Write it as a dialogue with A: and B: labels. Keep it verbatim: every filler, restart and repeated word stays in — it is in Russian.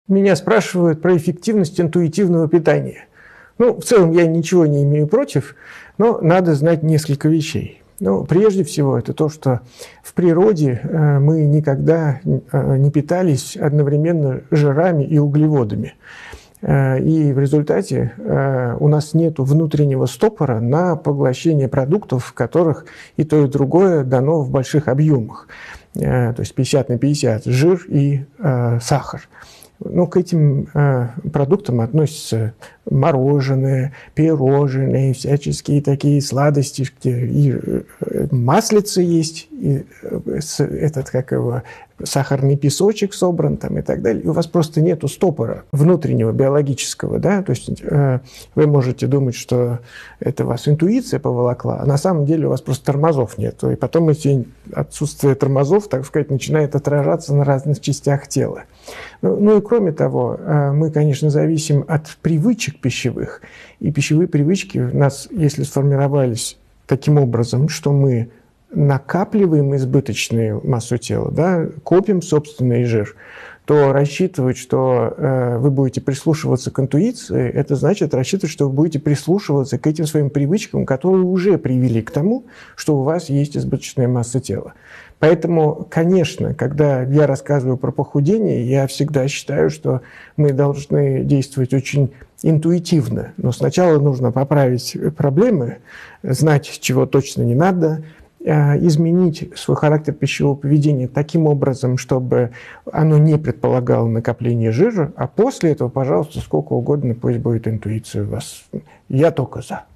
A: Меня спрашивают про эффективность интуитивного питания. Ну, в целом я ничего не имею против, но надо знать несколько вещей. Ну, прежде всего, это то, что в природе э, мы никогда э, не питались одновременно жирами и углеводами. Э, и в результате э, у нас нет внутреннего стопора на поглощение продуктов, в которых и то, и другое дано в больших объемах. Э, то есть пятьдесят на пятьдесят жир и э, сахар. Ну, к этим э, продуктам относятся мороженое, пирожные, всяческие такие сладости, и э, маслица есть, и э, этот, как его, сахарный песочек собран там и так далее. И у вас просто нету стопора внутреннего, биологического, да, то есть э, вы можете думать, что это вас интуиция поволокла, а на самом деле у вас просто тормозов нет. И потом эти отсутствие тормозов, так сказать, начинает отражаться на разных частях тела. Ну, ну и кроме того, мы, конечно, зависим от привычек пищевых. И пищевые привычки у нас, если сформировались таким образом, что мы накапливаем избыточную массу тела, да, копим собственный жир, то рассчитывать, что э, вы будете прислушиваться к интуиции, это значит рассчитывать, что вы будете прислушиваться к этим своим привычкам, которые уже привели к тому, что у вас есть избыточная масса тела. Поэтому, конечно, когда я рассказываю про похудение, я всегда считаю, что мы должны действовать очень интуитивно. Но сначала нужно поправить проблемы, знать, чего точно не надо, изменить свой характер пищевого поведения таким образом, чтобы оно не предполагало накопление жира, а после этого, пожалуйста, сколько угодно, пусть будет интуиция у вас. Я только за.